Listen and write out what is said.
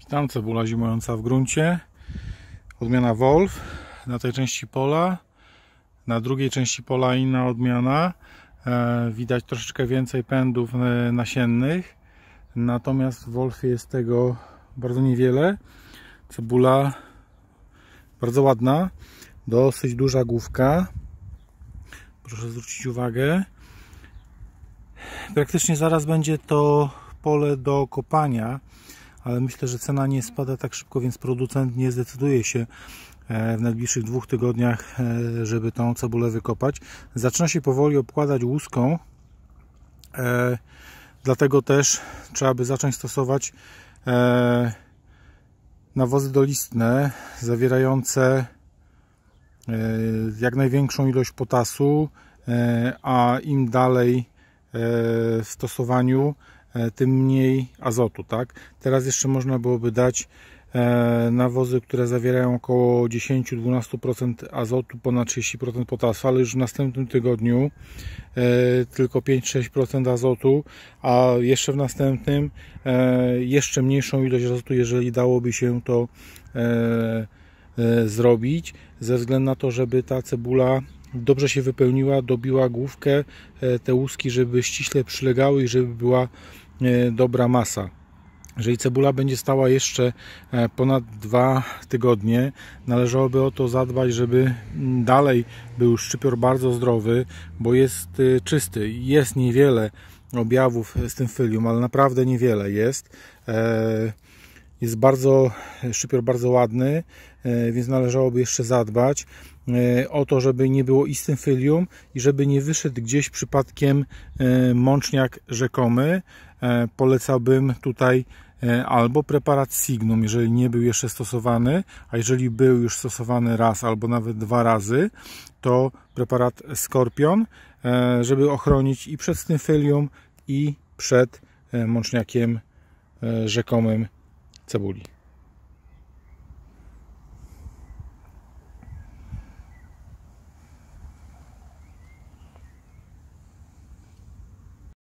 Tam cebula zimująca w gruncie, odmiana Wolf na tej części pola. Na drugiej części pola inna odmiana. Widać troszeczkę więcej pędów nasiennych, natomiast w Wolfie jest tego bardzo niewiele. Cebula bardzo ładna, dosyć duża główka, proszę zwrócić uwagę. Praktycznie zaraz będzie to pole do kopania, ale myślę, że cena nie spada tak szybko, więc producent nie zdecyduje się w najbliższych 2 tygodniach, żeby tą cebulę wykopać. Zaczyna się powoli obkładać łuską, dlatego też trzeba by zacząć stosować nawozy dolistne zawierające jak największą ilość potasu, a im dalej w stosowaniu, tym mniej azotu, tak? Teraz jeszcze można byłoby dać nawozy, które zawierają około 10-12% azotu, ponad 30% potasu, ale już w następnym tygodniu tylko 5-6% azotu, a jeszcze w następnym jeszcze mniejszą ilość azotu, jeżeli dałoby się to zrobić, ze względu na to, żeby ta cebula dobrze się wypełniła, dobiła główkę, te łuski, żeby ściśle przylegały i żeby była dobra masa. Jeżeli cebula będzie stała jeszcze ponad 2 tygodnie, należałoby o to zadbać, żeby dalej był szczypior bardzo zdrowy, bo jest czysty. Jest niewiele objawów stymfylium, ale naprawdę niewiele jest. Jest szczypior bardzo ładny, więc należałoby jeszcze zadbać o to, żeby nie było i stymfylium i żeby nie wyszedł gdzieś przypadkiem mączniak rzekomy. Polecałbym tutaj albo preparat Signum, jeżeli nie był jeszcze stosowany, a jeżeli był już stosowany raz albo nawet 2 razy, to preparat Skorpion, żeby ochronić i przed stymfylium, i przed mączniakiem rzekomym cebuli.